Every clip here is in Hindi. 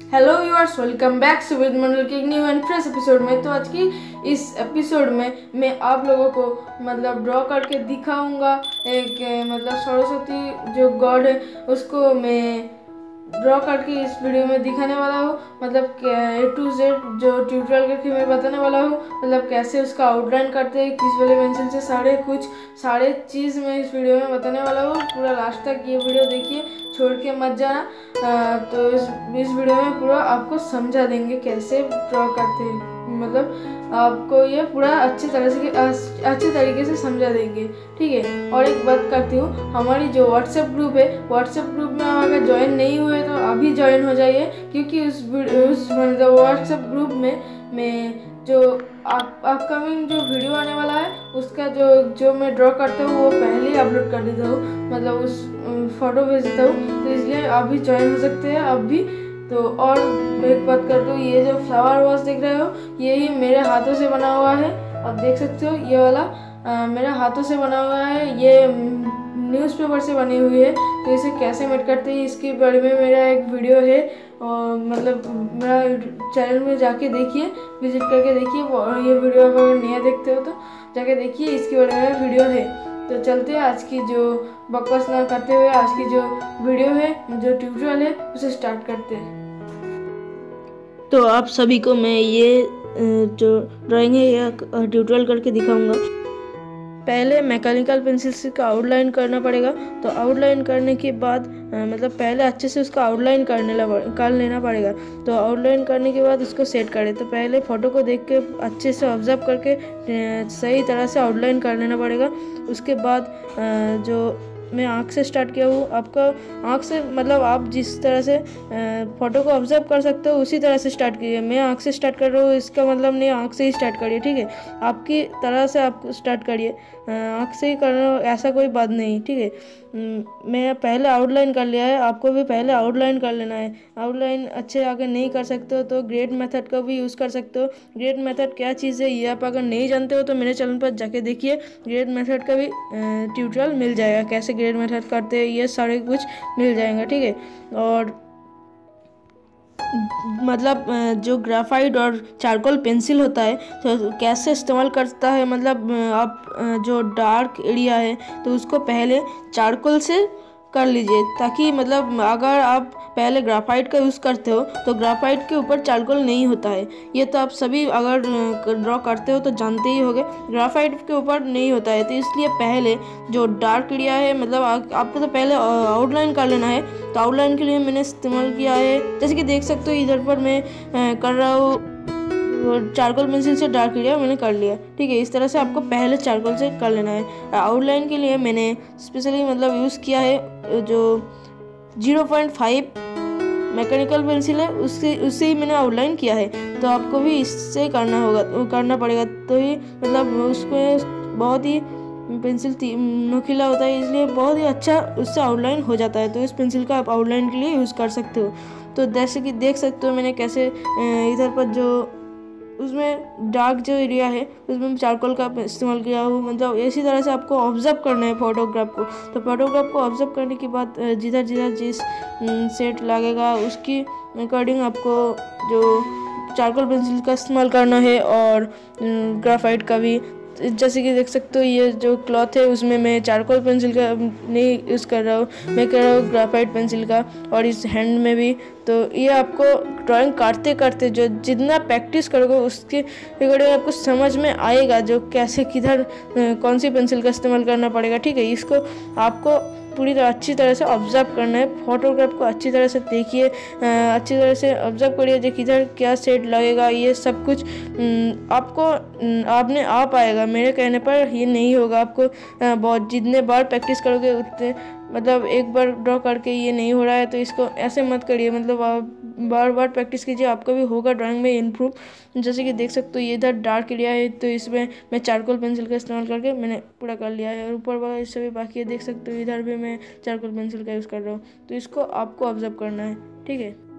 Hello viewers, welcome back Suvid Mandal के एक न्यू एंड फ्रेश एपिसोड में। तो आज की इस एपिसोड में मैं आप लोगों को ड्रॉ करके दिखाऊंगा। एक सरस्वती जो गॉड है उसको मैं ड्रॉ करके इस वीडियो में दिखाने वाला हूँ। A to Z जो ट्यूटोरियल करके मैं बताने वाला हूँ। कैसे उसका आउटलाइन करते हैं, किस वाले पेंसिल से, सारे चीज़ मैं इस वीडियो में बताने वाला हूँ। पूरा लास्ट तक ये वीडियो देखिए, छोड़ के मत जाना। तो इस वीडियो में पूरा आपको समझा देंगे कैसे ड्रॉ करते हैं। आपको ये पूरा अच्छे तरीके से समझा देंगे, ठीक है। और एक बात करती हूँ, हमारी जो व्हाट्सएप ग्रुप है, व्हाट्सएप ग्रुप में आप अगर ज्वाइन नहीं हुए तो अभी ज्वाइन हो जाइए, क्योंकि उस व्हाट्सएप ग्रुप में मैं जो अपकमिंग जो वीडियो आने वाला है उसका जो मैं ड्रॉ करता हूँ वो पहले ही अपलोड कर देता हूँ, उस फोटो भेज देता हूँ। तो इसलिए आप भी ज्वाइन हो सकते हैं अब भी। तो और एक बात करता हूँ, ये जो फ्लावर वॉश देख रहे हो ये ही मेरे हाथों से बना हुआ है। आप देख सकते हो ये वाला मेरे हाथों से बना हुआ है। ये न्यूज़पेपर से बनी हुई है। तो इसे कैसे मेड करते हैं इसके बारे में मेरा एक वीडियो है, और मेरा चैनल में जाके देखिए, विजिट करके देखिए। ये वीडियो आप अगर नया देखते हो तो जाके देखिए, इसके बारे में वीडियो है। तो चलते हैं, आज की जो बकवास ना करते हुए आज की जो वीडियो है, जो ट्यूटोरियल है, उसे स्टार्ट करते हैं। तो आप सभी को मैं ये जो ड्राइंग है यह ट्यूटोरियल करके दिखाऊंगा। पहले मैकेनिकल पेंसिल से का आउटलाइन करना पड़ेगा। तो आउटलाइन करने के बाद पहले अच्छे से उसका आउटलाइन कर लेना पड़ेगा। तो आउटलाइन करने के बाद उसको सेट करें। तो पहले फ़ोटो को देख के अच्छे से ऑब्जर्व करके सही तरह से आउटलाइन कर लेना पड़ेगा। उसके बाद जो मैं आँख से स्टार्ट किया हूँ, आपका आँख से आप जिस तरह से फ़ोटो को ऑब्जर्व कर सकते हो उसी तरह से स्टार्ट कीजिए। मैं आँख से स्टार्ट कर रहा हूँ, इसका मतलब नहीं आँख से ही स्टार्ट करिए, ठीक है। आपकी तरह से आप स्टार्ट करिए, आँख से ही करना ऐसा कोई बात नहीं, ठीक है। मैं पहले आउटलाइन कर लिया है, आपको भी पहले आउटलाइन कर लेना है। आउटलाइन अच्छे अगर नहीं कर सकते हो तो ग्रेड मेथड का भी यूज़ कर सकते हो। ग्रेड मेथड क्या चीज़ है ये आप अगर नहीं जानते हो तो मेरे चैनल पर जाके देखिए, ग्रेड मेथड का भी ट्यूटोरियल मिल जाएगा। कैसे ग्रेड मेथड करते हैं ये सारे कुछ मिल जाएगा, ठीक है। और जो ग्राफाइट और चारकोल पेंसिल होता है तो कैसे इस्तेमाल करता है, आप जो डार्क एरिया है तो उसको पहले चारकोल से कर लीजिए, ताकि अगर आप पहले ग्राफाइट का यूज़ करते हो तो ग्राफाइट के ऊपर चारकोल नहीं होता है। ये तो आप सभी अगर ड्रॉ करते हो तो जानते ही होंगे, ग्राफाइट के ऊपर नहीं होता है। तो इसलिए पहले जो डार्क एरिया है आपको तो पहले आउटलाइन कर लेना है। तो आउटलाइन के लिए मैंने इस्तेमाल किया है, जैसे कि देख सकते हो इधर पर मैं कर रहा हूँ चारकोल पेंसिल से डार्क एरिया मैंने कर लिया, ठीक है। इस तरह से आपको पहले चारकोल से कर लेना है। आउटलाइन के लिए मैंने स्पेशली यूज़ किया है जो 0.5 मैकेनिकल पेंसिल है, उससे ही मैंने आउटलाइन किया है। तो आपको भी इससे करना पड़ेगा। तो ही उसको बहुत ही पेंसिल नुकीला होता है, इसलिए बहुत ही अच्छा उससे आउटलाइन हो जाता है। तो इस पेंसिल का आप आउटलाइन के लिए यूज़ कर सकते हो। तो जैसे कि देख सकते हो मैंने कैसे इधर पर जो उसमें डार्क जो एरिया है उसमें चारकोल का इस्तेमाल किया हूँ। इसी तरह से आपको ऑब्जर्व करना है फोटोग्राफ को। तो फोटोग्राफ को ऑब्जर्व करने के बाद जिधर जिस सेट लगेगा उसकी अकॉर्डिंग आपको जो चारकोल पेंसिल का इस्तेमाल करना है, और ग्राफाइट का भी। जैसे कि देख सकते हो ये जो क्लॉथ है उसमें मैं चारकोल पेंसिल का नहीं यूज़ कर रहा हूँ, मैं कर रहा हूँ ग्राफाइट पेंसिल का। और इस हैंड में भी। तो ये आपको ड्राइंग करते करते जो जितना प्रैक्टिस करोगे उसके अकॉर्डिंग आपको समझ में आएगा जो कैसे किधर कौन सी पेंसिल का इस्तेमाल करना पड़ेगा, ठीक है। इसको आपको पूरी तरह अच्छी तरह से ऑब्जर्व करना है। फोटोग्राफ को अच्छी तरह से देखिए, अच्छी तरह से ऑब्जर्व करिए जो किधर क्या सेट लगेगा। ये सब कुछ आपको आपने आप आएगा, मेरे कहने पर ये नहीं होगा। आपको बहुत जितने बार प्रैक्टिस करोगे उतने एक बार ड्रॉ करके ये नहीं हो रहा है तो इसको ऐसे मत करिए, आप बार बार प्रैक्टिस कीजिए, आपका भी होगा ड्राइंग में इम्प्रूव। जैसे कि देख सकते हो ये इधर डार्क एरिया है तो इसमें मैं चारकोल पेंसिल का इस्तेमाल करके मैंने पूरा कर लिया है। और ऊपर वाला इससे भी बाकी है, देख सकते हो इधर भी मैं चारकोल पेंसिल का यूज़ कर रहा हूँ। तो इसको आपको ऑब्जर्व करना है, ठीक है।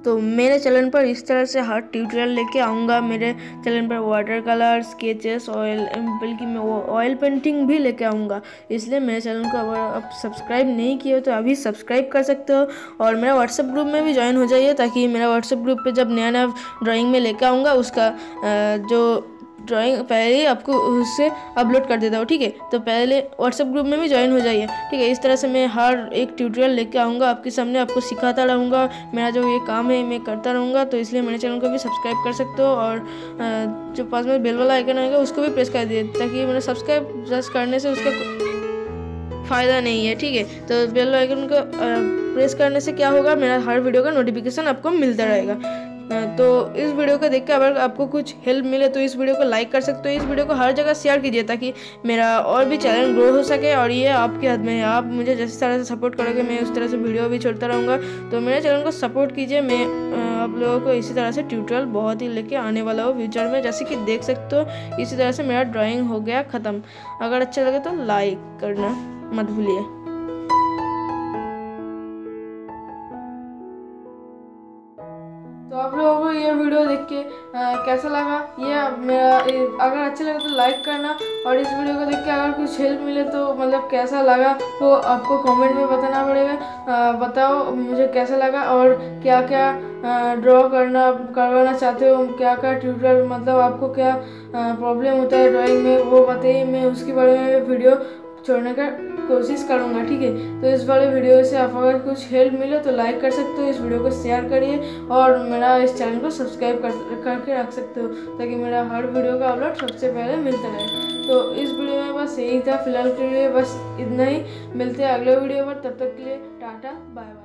तो मेरे चैनल पर इस तरह से हर ट्यूटोरियल लेके आऊँगा। मेरे चैनल पर वाटर कलर, स्केचेस, ऑयल, बल्कि मैं ऑयल पेंटिंग भी लेके आऊँगा। इसलिए मेरे चैनल को अगर आप सब्सक्राइब नहीं किए हो तो अभी सब्सक्राइब कर सकते हो और मेरा व्हाट्सएप ग्रुप में भी ज्वाइन हो जाइए, ताकि मेरा व्हाट्सएप ग्रुप पे जब नया नया ड्राइंग में लेके आऊँगा उसका जो ड्राइंग पहले ही आपको उससे अपलोड कर देता हूँ। ठीक है, तो पहले व्हाट्सएप ग्रुप में भी ज्वाइन हो जाइए। ठीक है, इस तरह से मैं हर एक ट्यूटोरियल लेके आऊँगा आपके सामने, आपको सिखाता रहूँगा। मेरा जो ये काम है मैं करता रहूँगा, तो इसलिए मेरे चैनल को भी सब्सक्राइब कर सकते हो और जो पास में बेल वाला आइकन आएगा उसको भी प्रेस कर दिए, ताकि मेरा सब्सक्राइब जस्ट करने से उसका फ़ायदा नहीं है। ठीक है, तो बेल आइकन को प्रेस करने से क्या होगा, मेरा हर वीडियो का नोटिफिकेशन आपको मिलता रहेगा। तो इस वीडियो को देख के अगर आपको कुछ हेल्प मिले तो इस वीडियो को लाइक कर सकते हो। इस वीडियो को हर जगह शेयर कीजिए, ताकि मेरा और भी चैनल ग्रो हो सके, और ये आपके हाथ में है। आप मुझे जिस तरह से सपोर्ट करोगे मैं उस तरह से वीडियो भी छोड़ता रहूँगा। तो मेरे चैनल को सपोर्ट कीजिए। मैं आप लोगों को इसी तरह से ट्यूटोरियल बहुत ही लेके आने वाला हूँ फ्यूचर में। जैसे कि देख सकते हो इसी तरह से मेरा ड्राइंग हो गया ख़त्म। अगर अच्छा लगे तो लाइक करना मत भूलिए। तो आप लोगों को ये वीडियो देख के कैसा लगा, ये मेरा अगर अच्छा लगा तो लाइक करना, और इस वीडियो को देख के अगर कुछ हेल्प मिले तो मतलब कैसा लगा तो आपको कमेंट में बताना पड़ेगा। बताओ मुझे कैसा लगा और क्या क्या ड्रॉ करवाना चाहते हो, क्या क्या ट्यूटोरियल, मतलब आपको क्या प्रॉब्लम होता है ड्राइंग में वो बताइए। मैं उसके बारे में वीडियो छोड़ने का कोशिश करूँगा। ठीक है, तो इस वाले वीडियो से आप अगर कुछ हेल्प मिले तो लाइक कर सकते हो, इस वीडियो को शेयर करिए और मेरा इस चैनल को सब्सक्राइब करके रख सकते हो, ताकि मेरा हर वीडियो का अपलोड सबसे पहले मिलता रहे। तो इस वीडियो में बस यही था फिलहाल के लिए, बस इतना ही। मिलते हैं अगले वीडियो पर, तब तक के लिए टाटा बाय बाय।